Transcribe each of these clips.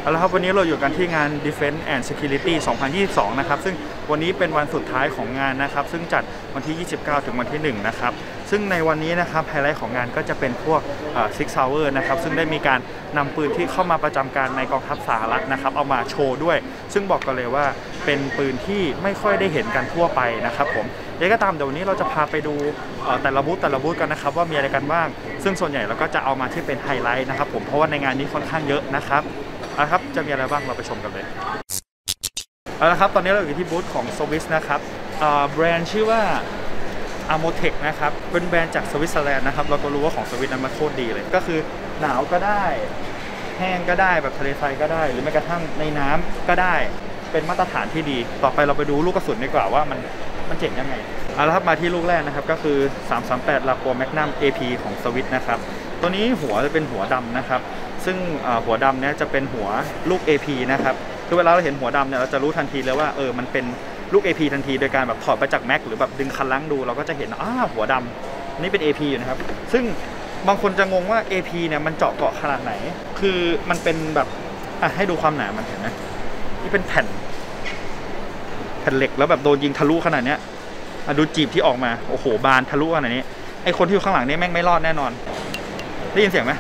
แล้วครับวันนี้เราอยู่กันที่งาน Defense and Security 2022 นะครับซึ่งวันนี้เป็นวันสุดท้ายของงานนะครับซึ่งจัดวันที่ 29 ถึงวันที่ 1 นะครับซึ่งในวันนี้นะครับไฮไลท์ของงานก็จะเป็นพวกSig Sauer นะครับซึ่งได้มีการนำปืนที่เข้ามาประจำการในกองทัพสหรัฐนะครับเอามาโชว์ด้วยซึ่งบอกกันเลยว่าเป็นปืนที่ไม่ค่อยได้เห็นกันทั่วไปนะครับผมยังไงก็ตามเดี๋ยววันนี้เราจะพาไปดูแต่ละบูธกันนะครับว่ามีอะไรกันบ้างซึ่งส่วนใหญ่เราก็จะเอามาที่เป็นไฮไลท์นะครับผมเพราะว่าในงานนี้ค่อนข้างเยอะนะครับครับจะมีอะไรบ้างเราไปชมกันเลยเอาละครับตอนนี้เราอยู่ที่บูธของ Swiss นะครับแบรนด์ชื่อว่า Amotec นะครับเป็นแบรนด์จากสวิตเซอร์แลนด์นะครับเราก็รู้ว่าของสวิตนั้นมันโคตรดีเลยก็คือหนาวก็ได้แห้งก็ได้แบบทะเลทรายก็ได้หรือแม้กระทั่งในน้ำก็ได้เป็นมาตรฐานที่ดีต่อไปเราไปดูลูกกระสุนดีกว่าว่ามันเจ๋งยังไงเอาละครับมาที่ลูกแรกนะครับก็คือ338 Lapo Magnum AP ของสวิตนะครับตัวนี้หัวจะเป็นหัวดำนะครับซึ่งหัวดำเนี่ยจะเป็นหัวลูก AP นะครับคือเวลาเราเห็นหัวดำเนี่ยเราจะรู้ทันทีเลยว่ามันเป็นลูก AP ทันทีโดยการแบบถอดมาจากแม็กหรือแบบดึงคันลังดูเราก็จะเห็นหัวดำนี่เป็น AP อยู่นะครับซึ่งบางคนจะงงว่า AP เนี่ยมันเจาะเกาะขนาดไหนคือมันเป็นแบบให้ดูความหนามันเห็นไหมนี่เป็นแผ่นเหล็กแล้วแบบโดนยิงทะลุขนาดเนี้ยดูจีบที่ออกมาโอ้โหบานทะลุขนาดนี้ไอคนที่อยู่ข้างหลังนี่แม่งไม่รอดแน่นอนได้ยินเสียงไหม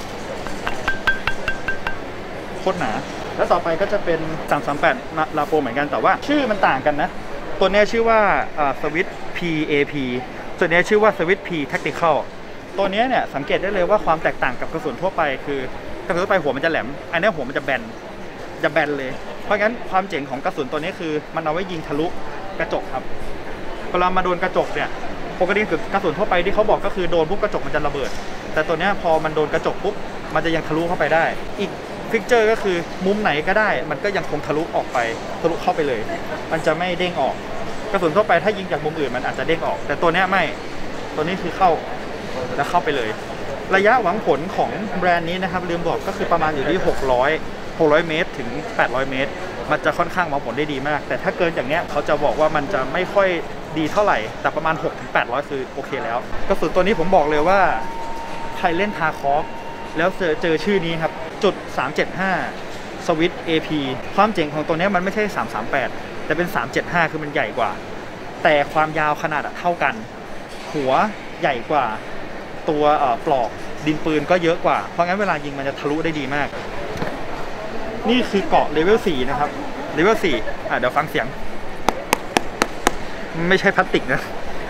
โคตรหนาแล้วต่อไปก็จะเป็น338 Lapo เหมือนกันแต่ว่าชื่อมันต่างกันนะตัวนี้ชื่อว่าSwiss PAP ส่วนนี้ชื่อว่า Swiss P Tactical ตัวนี้เนี่ยสังเกตได้เลยว่าความแตกต่างกับกระสุนทั่วไปคือกระสุนทั่วไปหัวมันจะแหลมอันนี้หัวมันจะแบนเลยเพราะงั้นความเจ๋งของกระสุนตัวนี้คือมันเอาไว้ยิงทะลุกระจกครับเวลามาโดนกระจกเนี่ยปกติคือกระสุนทั่วไปที่เขาบอกก็คือโดนปุ๊บกระจกมันจะระเบิดแต่ตัวนี้พอมันโดนกระจกปุ๊บมันจะยังทะลุเข้าไปได้อีกฟิกเจอร์ก็คือมุมไหนก็ได้มันก็ยังคงทะลุออกไปทะลุเข้าไปเลยมันจะไม่เด้งออกกระสุนทั่วไปถ้ายิงจากมุมอื่นมันอาจจะเด้งออกแต่ตัวนี้ไม่ตัวนี้คือเข้าแล้วเข้าไปเลยระยะหวังผลของแบรนด์นี้นะครับลืมบอกก็คือประมาณอยู่ที่600 เมตรถึง800 เมตรมันจะค่อนข้างหวังผลได้ดีมากแต่ถ้าเกินอย่างเนี้ยเขาจะบอกว่ามันจะไม่ค่อยดีเท่าไหร่แต่ประมาณ600-800คือโอเคแล้วกระสุนตัวนี้ผมบอกเลยว่าใครเล่นทาคอฟแล้วเจอชื่อนี้ครับจุด375 Swiss AP ความเจ๋งของตัวนี้มันไม่ใช่338แต่เป็น375คือมันใหญ่กว่าแต่ความยาวขนาดเท่ากันหัวใหญ่กว่าตัวปลอกดินปืนก็เยอะกว่าเพราะงั้นเวลายิงมันจะทะลุได้ดีมากนี่คือเกาะเลเวล 4นะครับเลเวล 4เดี๋ยวฟังเสียงไม่ใช่พลาสติกนะ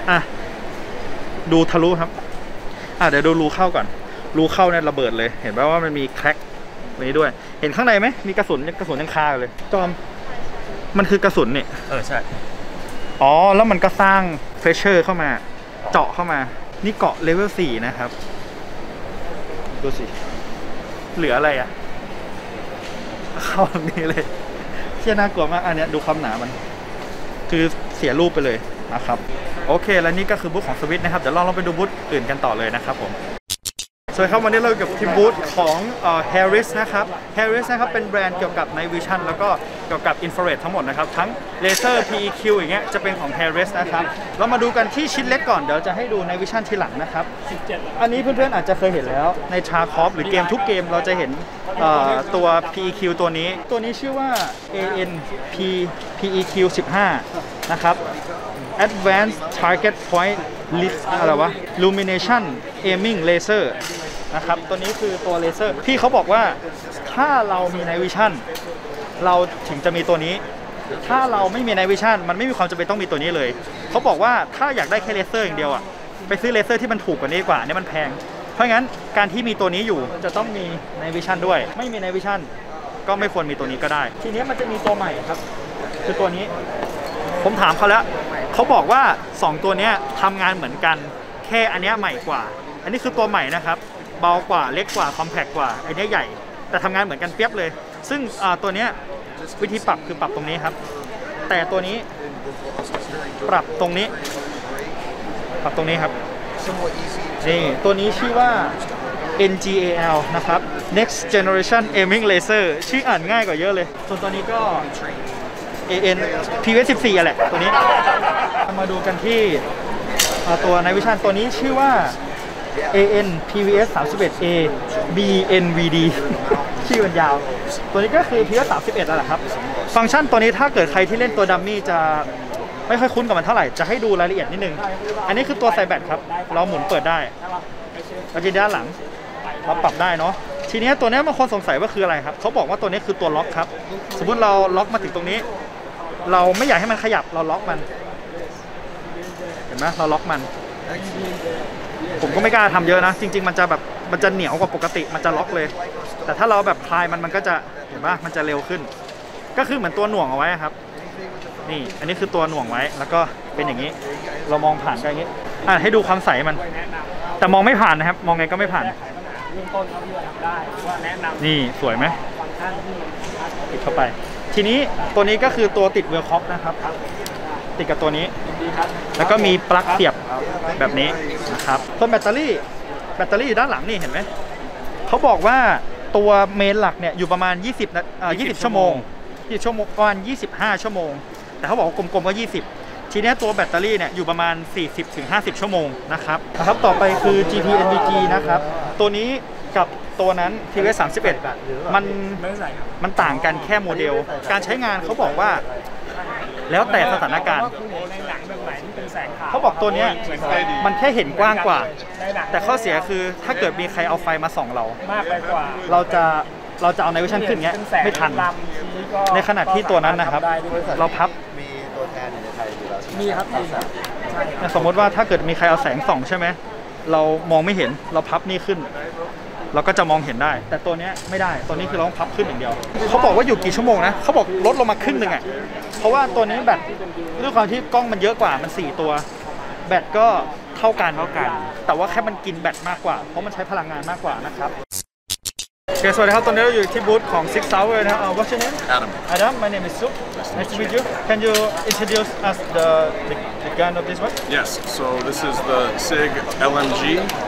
ดูทะลุครับเดี๋ยวดูรูเข้าก่อนรูเข้าเนี่ยระเบิดเลยเห็นไหมว่ามันมีแคร็กนี้ด้วยเห็นข้างในไหมมีกระสุนยังคาเลยจอมมันคือกระสุนเนี่ยใช่แล้วมันก็สร้างเฟรชเชอร์เข้ามาเจาะเข้ามานี่เกาะเลเวล 4นะครับดูสิเหลืออะไรเข้าตรงนี้เลยเชี่ยน่ากลัวมากอันนี้ดูความหนามันคือเสียรูปไปเลยนะครับโอเคแล้วนี่ก็คือบูธของสวิตนะครับเดี๋ยวลองไปดูบูธอื่นกันต่อเลยนะครับผมสวัสดีครับวันนี้เราอยู่กับทีมบูธของHarris นะครับ Harris นะครับเป็นแบรนด์เกี่ยวกับ Night Vision แล้วก็เกี่ยวกับ Infrared ทั้งหมดนะครับทั้งเลเซอร์ PEQ อย่างเงี้ยจะเป็นของ Harris นะครับเรามาดูกันที่ชิ้นเล็กก่อนเดี๋ยวจะให้ดู Night Vision ทีหลังนะครับอันนี้เพื่อนๆอาจจะเคยเห็นแล้วใน Tarkov หรือเกมทุกเกมเราจะเห็นตัว PEQ ตัวนี้ชื่อว่า PEQ 15นะครับ Advanced Target Point List อะไรวะ Illumination Aiming Laser นะครับตัวนี้คือตัวเลเซอร์ที่เขาบอกว่าถ้าเรามี Night Vision เราถึงจะมีตัวนี้ถ้าเราไม่มี Night Vision มันไม่มีความจำเป็นต้องมีตัวนี้เลยเขาบอกว่าถ้าอยากได้แค่เลเซอร์อย่างเดียวไปซื้อเลเซอร์ที่มันถูกกว่านี้ดีกว่านี่มันแพงเพราะงั้นการที่มีตัวนี้อยู่จะต้องมี Night Vision ด้วยไม่มี Night Vision ก็ไม่ควรมีตัวนี้ก็ได้ทีนี้มันจะมีตัวใหม่ครับคือตัวนี้ผมถามเขาแล้วเขาบอกว่า2ตัวนี้ทำงานเหมือนกันแค่อันนี้ใหม่กว่าอันนี้คือตัวใหม่นะครับเบากว่าเล็กกว่าคอมแพคกว่าอันนี้ใหญ่แต่ทำงานเหมือนกันเปียบเลยซึ่งตัวนี้วิธีปรับคือปรับตรงนี้ครับแต่ตัวนี้ปรับตรงนี้ครับนี่ตัวนี้ชื่อว่า NGAL นะครับ Next Generation Aiming Laser ชื่ออ่านง่ายกว่าเยอะเลยส่วนตัวนี้ก็AN PVS 14แหละตัวนี้มาดูกันที่ตัว Night Vision ตัวนี้ชื่อว่า AN PVS 31A BNVD ชื่อมันยาวตัวนี้ก็คือ PS31 แล้วแหละครับฟังก์ชันตัวนี้ถ้าเกิดใครที่เล่นตัวดัมมี่จะไม่ค่อยคุ้นกับมันเท่าไหร่จะให้ดูรายละเอียดนิดนึงอันนี้คือตัวใส่แบตครับเราหมุนเปิดได้แล้วทีด้านหลังเราปรับได้เนาะทีนี้ตัวนี้บางคนสงสัยว่าคืออะไรครับเขาบอกว่าตัวนี้คือตัวล็อกครับสมมุติเราล็อกมาถึงตรงนี้เราไม่อยากให้มันขยับเราล็อกมันเห็นไหมเราล็อกมันผมก็ไม่กล้าทำเยอะนะจริงๆมันจะแบบมันจะเหนียวกว่าปกติมันจะล็อกเลยแต่ถ้าเราแบบคลายมันก็จะเห็นปะมันจะเร็วขึ้นก็คือเหมือนตัวหน่วงเอาไว้ครับนี่อันนี้คือตัวหน่วงไว้แล้วก็เป็นอย่างนี้เรามองผ่านกันอย่างนี้ให้ดูความใสมันแต่มองไม่ผ่านนะครับมองไงก็ไม่ผ่านนี่สวยไหมติดเข้าไปทีนี้ตัวนี้ก็คือตัวติดเวลคอปนะครับติดกับตัวนี้แล้วก็มีปลั๊กเสียบแบบนี้นะครับส่วนแบตเตอรี่อยู่ด้านหลังนี่เห็นไหมเขาบอกว่าตัวเมนหลักเนี่ยอยู่ประมาณ20ชั่วโมงประมาณ25ชั่วโมงแต่เขาบอกว่ากลมๆก็20ทีนี้ตัวแบตเตอรี่เนี่ยอยู่ประมาณ 40-50 ชั่วโมงนะครับต่อไปคือ GT NVG นะครับตัวนี้กับตัวนั้น TVS31 มันต่างกันแค่โมเดลการใช้งานเขาบอกว่าแล้วแต่สถานการณ์เขาบอกตัวนี้มันแค่เห็นกว้างกว่าแต่ข้อเสียคือถ้าเกิดมีใครเอาไฟมาส่องเราจะเอาในเวอร์ชันขึ้นเงี้ยไม่ทันในขณะที่ตัวนั้นนะครับเราพับมีตัวแทนอยู่ในไทยอยู่แล้วมีครับสมมติว่าถ้าเกิดมีใครเอาแสงส่องใช่ไหมเรามองไม่เห็นเราพับนี่ขึ้นเราก็จะมองเห็นได้แต่ตัวนี้ไม่ได้ตัวนี้คือเราต้องพับขึ้นอย่างเดียวเขาบอกว่าอยู่กี่ชั่วโมงนะเขาบอกลดลงมาครึ่งหนึ่งอ่ะเพราะว่าตัวนี้แบตด้วยความที่กล้องมันเยอะกว่ามัน4ตัวแบตก็เท่ากันแต่ว่าแค่มันกินแบตมากกว่าเพราะมันใช้พลังงานมากกว่านะครับสวัสดีครับตอนนี้เราอยู่ที่บูธของ Six Sauer นะครับ What's your name? Adam. My name is Sup. Nice to meet you. Can you introduce us the gun of this one? Yes. So this is the SIG LMG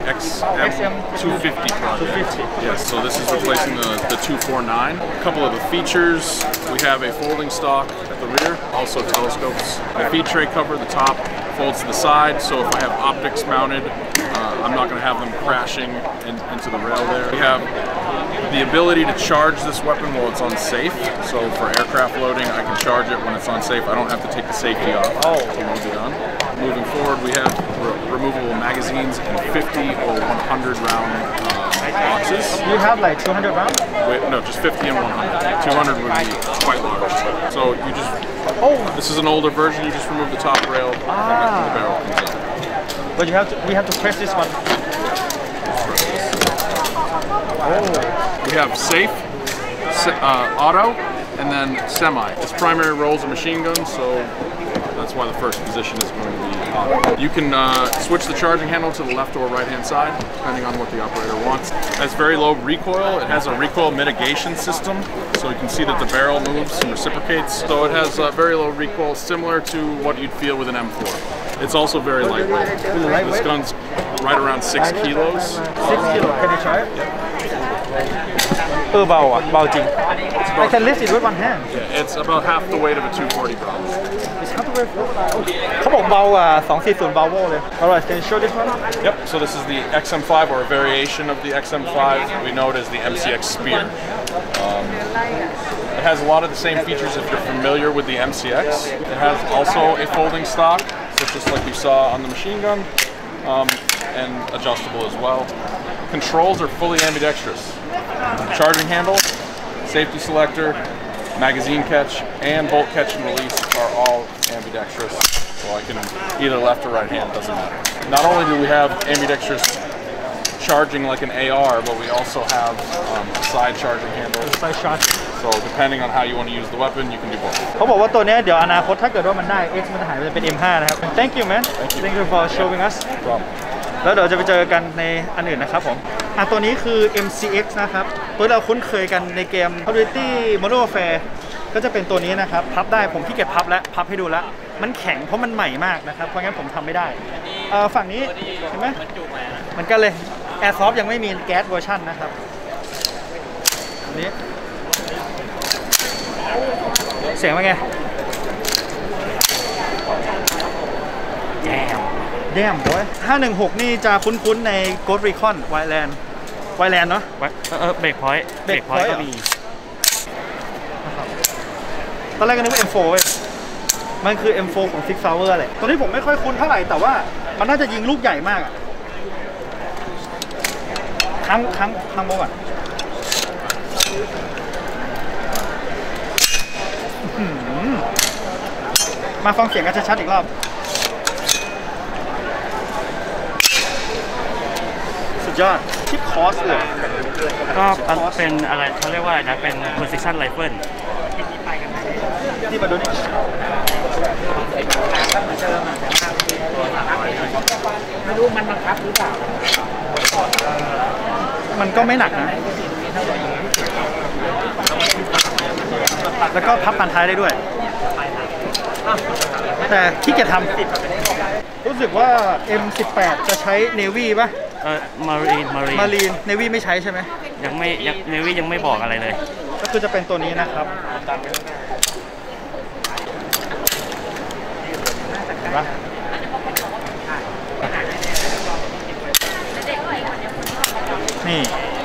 XM250 project. 250. Yes. So this is replacing the 249. A couple of the features. We have a folding stock at the rear, also telescopes. A feed tray cover. The top folds to the side. So if I have optics mounted, I'm not going to have them crashing into the rail there. We have the ability to charge this weapon while it's on safe. So for aircraft loading, I can charge it when it's on safe. I don't have to take the safety off to load the gun. Moving forward, we have removable magazines in 50 or 100 round boxes. You have like 200 rounds? No, just 50 and 100. 200 would be quite large. So you just, this is an older version. You just remove the top rail and the barrel comes out. But we have to press this one. We have safe, auto, and then semi. Its primary roles are machine guns, so that's why the first position is going to be auto. You can switch the charging handle to the left or right hand side, depending on what the operator wants. It has very low recoil. It has a recoil mitigation system, so you can see that the barrel moves and reciprocates. So it has very low recoil, similar to what you'd feel with an M4. It's also very lightweight. This gun's right around 6 kilos. 6 kilos. Can you try it? เบาอ่ะเบาจริง I can lift it with one hand. Yeah, it's about half the weight of a 240 pound. It's half the weight. เขาบอกเบากว่า240 Volvo เลย Alright, can you show this one? Yep. So this is the XM5 or a variation of the XM5. We know it as the MCX Spear. It has a lot of the same features if you're familiar with the MCX. It has also a folding stock, so just like you saw on the machine gun, and adjustable as well. Controls are fully ambidextrous. Charging handle, safety selector, magazine catch, and bolt catch and release are all ambidextrous. So I can either left or right hand, doesn't matter. Not only do we have ambidextrous charging like an AR, but we also have a side charging handle. Side charging. So depending on how you want to use the weapon, you can do both. เขาบอกว่าตัวนี้เดี๋ยวอนาคตถ้าเกิดว่ามันได้ X มันจะหายไปเป็น M5 นะครับ Thank you man. Thank you for showing us. แล้วเดี๋ยวจะไปเจอกันในอันอื่นนะครับผมตัวนี้คือ MCX นะครับตัวเราคุ้นเคยกันในเกม Call of Duty Modern Warfare ก็จะเป็นตัวนี้นะครับพับได้ผมขี้เกียจพับแล้วพับให้ดูแล้วมันแข็งเพราะมันใหม่มากนะครับเพราะงั้นผมทำไม่ได้ฝั่งนี้เห็นไหมเหมือนกันเลย Airsoft ยังไม่มีแก๊สเวอร์ชันนะครับนี้เสียงเป็นไงแย่มด้วย516นี่จะคุ้นๆใน Ghost Recon Wildlands ไวแลนด์เนาะเบรกพอยต์ก็มีตอนแรกก็นึกว่า M4 เว้ยมันคือ M4 ของ Six Sauer แหละตัวนี้ผมไม่ค่อยคุ้นเท่าไหร่แต่ว่ามันน่าจะยิงลูกใหญ่มากอะครั้งโมก่อนมาฟังเสียงกันชัดๆอีกรอบสุดยอดชิปคอสเลยก็เป็นอะไรเขาเรียกว่าอะไรนะเป็น precision rifle ที่มาดูนี่ไม่รู้มันบังคับหรือเปล่ามันก็ไม่หนักนะแล้วก็พับปานท้ายได้ด้วยแต่ขี้เกียจทำรู้สึกว่า M18 จะใช้ Navy ป่ะMarine Navy ไม่ใช้ใช่ไหมยังไม่Navy ยังไม่บอกอะไรเลยก็คือจะเป็นตัวนี้นะครับเห็นปะนี่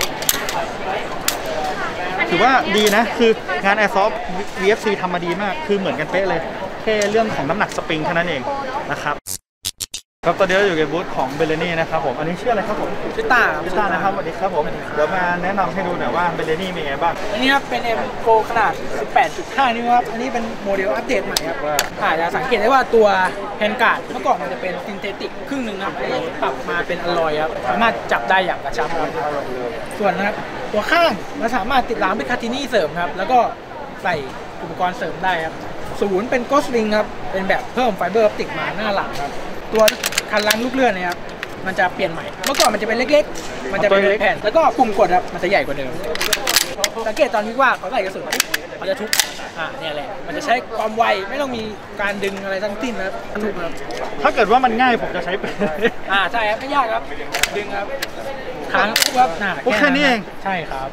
ถือว่าดีนะคืองาน Airsoft VFC ทำมาดีมากคือเหมือนกันเป๊ะเลยแค่เรื่องของน้ำหนักสปริงเท่านั้นเองนะครับครับตอนนี้เราอยู่ในบูธของเบลนี่นะครับผมอันนี้ชื่ออะไรครับผมชื่อต้านะครับสวัสดีครับผมเดี๋ยวมาแนะนำให้ดูหน่อยว่าเบลนี่มีไงบ้างอันนี้ครับเป็น M4 ขนาด 18.5 นิ้วครับอันนี้เป็นโมเดลอัปเดตใหม่ครับจะสังเกตได้ว่าตัวแฮนด์การ์ดเมื่อก่อนมันจะเป็นซินเทติกครึ่งหนึ่งครับปรับมาเป็นอลลอยครับสามารถจับได้อย่างกระชับครับส่วนนะครับตัวข้างเราสามารถติดหลังเป็นคาตินี่เสริมครับแล้วก็ใส่อุปกรณ์เสริมได้ครับศูนย์เป็นโกสลิงครับเป็นแบบเพิ่มไฟเบอร์ออปติกมาหน้าหลังครับตัวคันลังลูกเลื่อนเนี่ยครับมันจะเปลี่ยนใหม่เมื่อก่อนมันจะเป็นเล็กๆมันจะเป็นแผ่นแล้วก็ปุ่มกดครับมันจะใหญ่กว่าเดิมสังเกตตอนที่ว่าเขาใส่กระสุนเขาจะทุบเนี่ยแหละมันจะใช้ความไวไม่ต้องมีการดึงอะไรทั้งสิ้นนะครับทุบครับถ้าเกิดว่ามันง่ายผมจะใช้เป็นใช่ครับไม่ยากครับดึงครับค้างครับแค่นี้เองใช่ครับ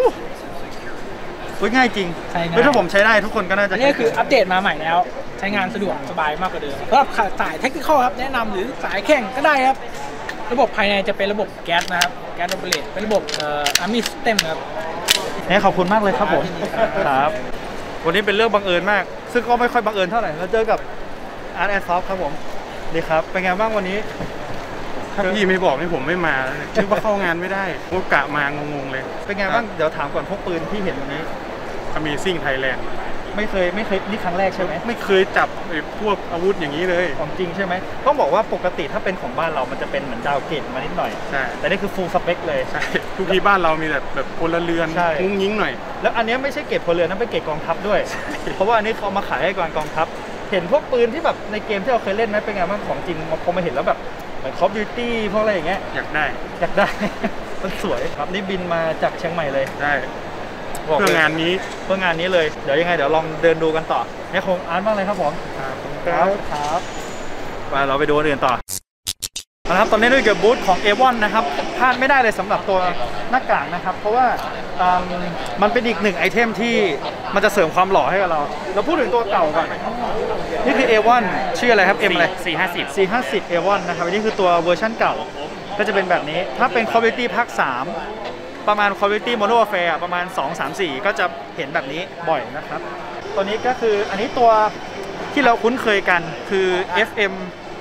ง่ายจริงถ้าผมใช้ได้ทุกคนก็น่าจะนี่คืออัปเดตมาใหม่แล้วใช้งานสะดวกสบายมากกว่าเดิมสำหรับสายเทคนิคครับแนะนำหรือสายแข่งก็ได้ครับระบบภายในจะเป็นระบบแก๊สนะครับแก๊สโอเปเรตเป็นระบบArmy System ครับขอบคุณมากเลยครับผมครับวันนี้เป็นเรื่องบังเอิญมากซึ่งก็ไม่ค่อยบังเอิญเท่าไหร่เราเจอกับArt Airsoft ครับผมดีครับเป็นไงบ้างวันนี้ถ้าพี่ไม่บอกนี่ผมไม่มาแล้วคิดว่าเข้างานไม่ได้โอกะมางงๆเลยเป็นไงบ้างเดี๋ยวถามก่อนพวกปืนที่เห็นวันนี้ Amazing Thailand ไม่เคยนี่ครั้งแรกใช่ไหมไม่เคยจับพวกอาวุธอย่างนี้เลยของจริงใช่ไหมต้องบอกว่าปกติถ้าเป็นของบ้านเรามันจะเป็นเหมือนดาวเกตมานิดหน่อยใช่แต่นี่คือ full spec เลยใช่ทุกที่บ้านเรามีแบบพลเรือนงุ้งยิงหน่อยแล้วอันนี้ไม่ใช่เกตพลเรือนนั่นเป็นเกตกองทัพด้วยเพราะว่าอันนี้เขามาขายให้กองทัพเห็นพวกปืนที่แบบในเกมที่เราเคยเล่นไหมเป็นไงบ้างของจริงพอมาเห็นแล้วแบบเหมือน Call of Duty พวกอะไรอย่างเงี้ยอยากได้มันสวยครับนี่บินมาจากเชียงใหม่เลยใช่เพื่องานนี้เลยเดี๋ยวยังไงเดี๋ยวลองเดินดูกันต่อเนี่ยคงอ่านบ้างเลยครับผมครับไปเราไปดูอื่นต่อนะครับตอนนี้ด้วยกับบูธของ A1 นะครับพลาดไม่ได้เลยสำหรับตัวหน้ากากนะครับเพราะว่ามันเป็นอีกหนึ่งไอเทมที่มันจะเสริมความหล่อให้กับเราพูดถึงตัวเก่าก่อนนี่คือ A1 ชื่ออะไรครับ M อะไร450 A1 นะครับอันนี้คือตัวเวอร์ชั่นเก่าก็จะเป็นแบบนี้ถ้าเป็น Call of Duty ภาค 3ประมาณ Call of Duty Modern Warfare ประมาณ 2-3-4 ก็จะเห็นแบบนี้บ่อยนะครับตัวนี้ก็คืออันนี้ตัวที่เราคุ้นเคยกันคือ FM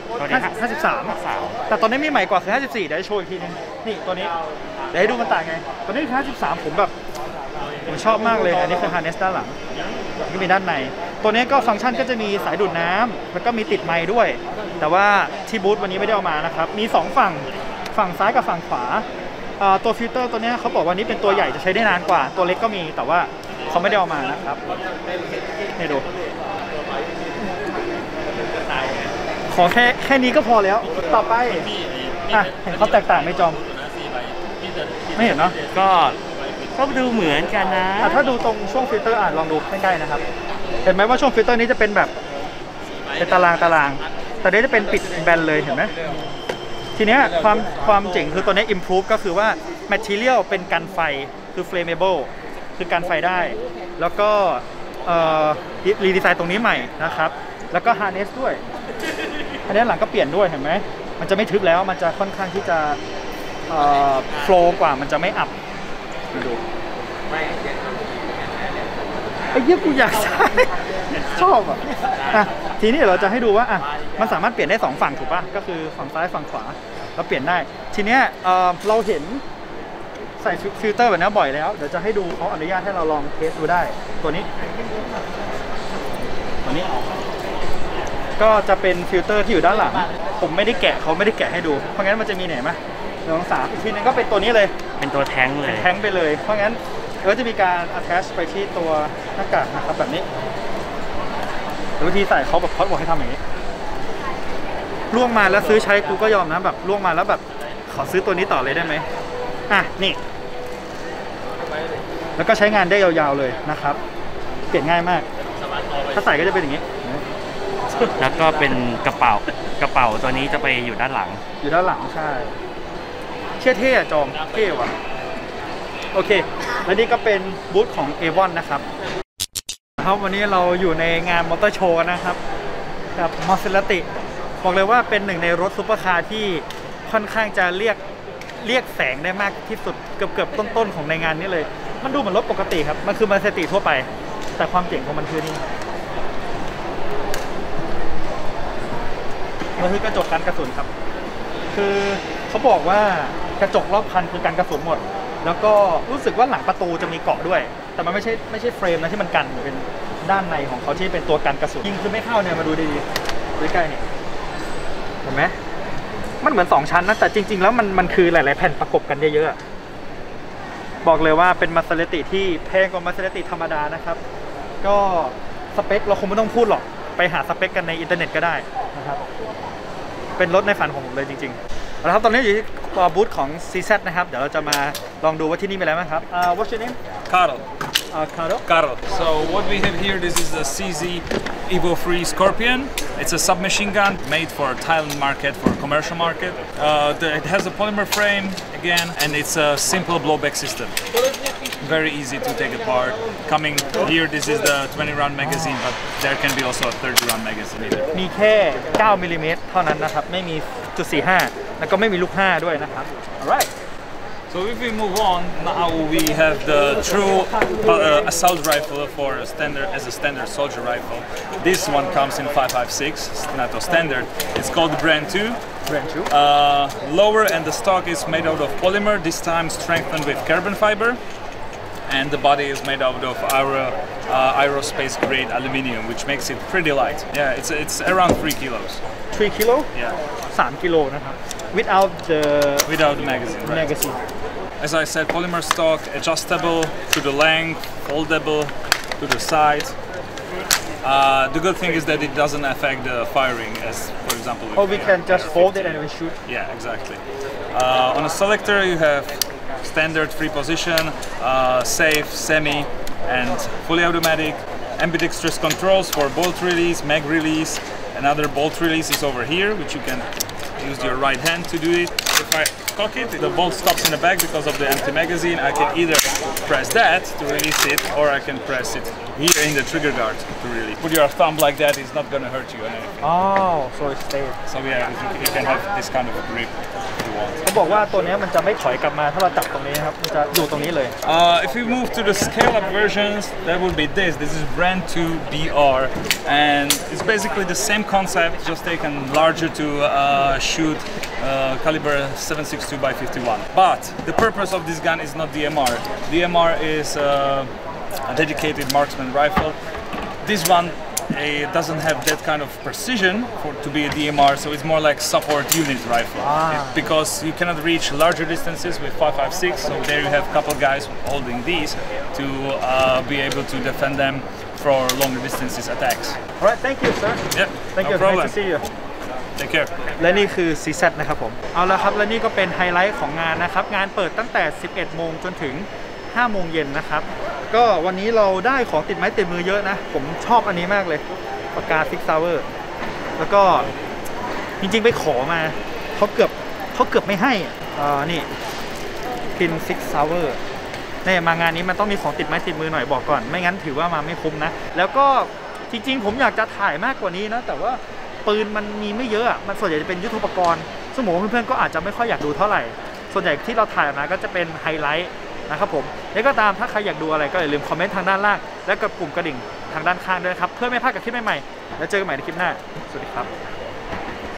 53แต่ตอนนี้มีใหม่กว่าคือ54เดี๋ยวจะโชว์อีกทีนึงนี่ตัวนี้เดี๋ยวให้ดูมันต่างไงตัวนี้คือ53ผมชอบมากเลยอันนี้คือ harness ด้านหลังก็มีด้านในตัวนี้ก็ฟังก์ชันก็จะมีสายดูดน้ำแล้วก็มีติดไมค์ด้วยแต่ว่าที่บูธวันนี้ไม่ได้เอามานะครับมี2ฝั่งซ้ายกับฝั่งขวาตัวฟิลเตอร์ตัวนี้เขาบอกว่านี้เป็นตัวใหญ่จะใช้ได้นานกว่าตัวเล็กก็มีแต่ว่าเขาไม่ได้เอามานะครับนี่ดูขอแค่นี้ก็พอแล้วต่อไปเห็นเขาแตกต่างไหมจอมไม่เห็นเนาะก็ดูเหมือนกันนะถ้าดูตรงช่วงฟิลเตอร์ลองดูใกล้ๆนะครับเห็นไหมว่าช่วงฟิลเตอร์นี้จะเป็นแบบเป็นตารางแต่นี้จะเป็นปิดแบนเลยเห็นไหมทีเนี้ยความเจ๋งคือตัวนี้ improve ก็คือว่า material เป็นกันไฟคือ flammable คือกันไฟได้แล้วก็รีดีไซน์ตรงนี้ใหม่นะครับแล้วก็ harness ด้วยอันนี้หลังก็เปลี่ยนด้วยเห็นไหมมันจะไม่ทึบแล้วมันจะค่อนข้างที่จะโฟล์กว่ามันจะไม่อับดูไอ้เหี้ยกูอยากใช้ชอบอ่ะทีนี้เราจะให้ดูว่าอ่ะมันสามารถเปลี่ยนได้2ฝั่งถูกป่ะก็คือฝั่งซ้ายฝั่งขวาเราเปลี่ยนได้ทีเนี้ยเราเห็นใส่ฟิลเตอร์แบบนี้บ่อยแล้วเดี๋ยวจะให้ดูเขาอนุญาตให้เราลองเทสดูได้ตัวนี้ก็จะเป็นฟิลเตอร์ที่อยู่ด้านหลังผมไม่ได้แกะเขาไม่ได้แกะให้ดูเพราะงั้นมันจะมีไหนไหม1 2 3อีกทีนึงก็เป็นตัวนี้เลยเป็นตัวแท้งเลยแท้งไปเลยเพราะงั้นก็จะมีการ attach ไปที่ตัวหน้ากากนะครับแบบนี้วิธีใส่เขาแบบเขาบอกให้ทำอย่างนี้ล่วงมาแล้วซื้อใช้กูก็ยอมนะแบบล่วงมาแล้วแบบขอซื้อตัวนี้ต่อเลยได้ไหมอ่ะนี่แล้วก็ใช้งานได้ยาวๆเลยนะครับเปลี่ยนง่ายมากถ้าใส่ก็จะเป็นอย่างนี้แล้วก็เป็นกระเป๋าตัวนี้จะไปอยู่ด้านหลังใช่เชี่ยเท่จอมเท่ว่ะโอเคและนี่ก็เป็นบูธของ Avon นะครับวันนี้เราอยู่ในงานมอเตอร์โชว์นะครับกับ Maserati บอกเลยว่าเป็นหนึ่งในรถซุปเปอร์คาร์ที่ค่อนข้างจะเรียกแสงได้มากที่สุดเกือบต้นของในงานนี้เลยมันดูเหมือนรถปกติครับมันคือ Maserati ทั่วไปแต่ความเจ๋งของมันคือนี่มันคือกระจกกันกระสุนครับคือเขาบอกว่ากระจกรอบคันคือกันกระสุนหมดแล้วก็รู้สึกว่าหลังประตูจะมีเกาะด้วยแต่มันไม่ใช่เฟรมนะที่มันกันเป็นด้านในของเขาที่เป็นตัวกันกระสุนยิงคือไม่เข้าเนี่ยมาดูดีๆใกล้ๆนี่เห็นไหมมันเหมือน2ชั้นนะแต่จริงๆแล้วมันคือหลายๆแผ่นประกบกันเยอะๆบอกเลยว่าเป็นมาเซราติที่แพงกว่ามาเซราติธรรมดานะครับก็สเปคเราคงไม่ต้องพูดหรอกไปหาสเปคกันในอินเทอร์เน็ตก็ได้นะครับเป็นรถในฝันของผมเลยจริงๆแล้วครับตอนนี้อยู่ที่บูธของ CZ นะครับเดี๋ยวเราจะมาลองดูว่าที่นี่มีอะไรบ้างครับWhat's your name? Carl. Carl. So what we have here, this is the CZ Evo 3 Scorpion. It's a submachine gun made for Thailand market, for commercial market. It has a polymer frame again, and it's a simple blowback system. Very easy to take apart. Coming here, this is the 20 round magazine, but there can be also a 30 round magazine either. มีแค่9มิลลิเมตรเท่านั้นนะครับไม่มี.45แล้วก็ไม่มีลูก5ด้วยนะครับ Alright. So if we move on, now we have the true assault rifle for a standard soldier rifle. This one comes in 5.56, NATO standard. It's called Brand 2. Lower and the stock is made out of polymer, this time strengthened with carbon fiber. And the body is made out of aerospace grade aluminium, which makes it pretty light. Yeah, it's around 3 kilos. 3 kilo? Yeah. 3 กิโลนะครับ without the magazine. Right. As I said, polymer stock, adjustable to the length, foldable to the side. The good thing is that it doesn't affect the firing, as for example. We can just fold it and we shoot. Yeah, exactly. On a selector, you have standard 3-position, safe, semi, and fully automatic. Ambidextrous controls for bolt release, mag release. Another bolt release is over here, which you can use your right hand to do it. If I cock it, the bolt stops in the back because of the empty magazine. I can either press that to release it, or I can press it here in the trigger guard to release. Put your thumb like that, it's not going to hurt you or anything. Oh, so it stays. So yeah, you can have this kind of a grip if you want. เขาบอกว่าตัวนี้มันจะไม่ถอยกลับมาถ้าเราจับตรงนี้ครับมันจะอยู่ตรงนี้เลย If we move to the scale-up versions, that would be this. This is Brand 2 BR, and it's basically the same concept, just taken larger to shoot caliber 7.62 by 51. But the purpose of this gun is not DMR. DMR is a dedicated marksman rifle. This one it doesn't have that kind of precision to be a DMR, so it's more like support unit rifle. Because you cannot reach larger distances with 5.56, so there you have a couple guys holding these to be able to defend them for longer distances attacks. Alright, thank you, sir. Yeah, thank you. No problem. Nice to see you. Take care. และนี่คือ CZ นะครับผมเอาละครับและนี่ก็เป็นไฮไลท์ของงานนะครับงานเปิดตั้งแต่ 11 โมงจนถึง 5 โมงเย็นนะครับก็วันนี้เราได้ของติดไม้ติดมือเยอะนะผมชอบอันนี้มากเลยปากกา Six Hour แล้วก็จริงๆไปขอมาเขาเกือบไม่ให้นี่พิน Six Hour เนี่ยมางานนี้มันต้องมีของติดไม้ติดมือหน่อยบอกก่อนไม่งั้นถือว่ามาไม่คุ้มนะแล้วก็จริงๆผมอยากจะถ่ายมากกว่านี้นะแต่ว่าปืนมันมีไม่เยอะมันส่วนใหญ่จะเป็นยุทโธปกรณ์สมมติว่าเพื่อนๆก็อาจจะไม่ค่อยอยากดูเท่าไหร่ส่วนใหญ่ที่เราถ่ายมาก็จะเป็นไฮไลท์นะครับผมนี่ก็ตามถ้าใครอยากดูอะไรก็อย่าลืมคอมเมนต์ทางด้านล่างและกดปุ่มกระดิ่งทางด้านข้างด้วยครับเพื่อไม่พลาดกับคลิปใหม่ๆแล้วเจอกันใหม่ในคลิปหน้าสวัสดีครับ